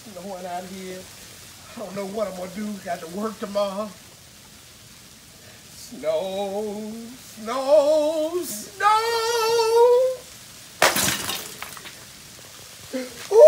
snowing out here. I don't know what I'm gonna do. Got to work tomorrow. Snow, snow, snow. Ooh.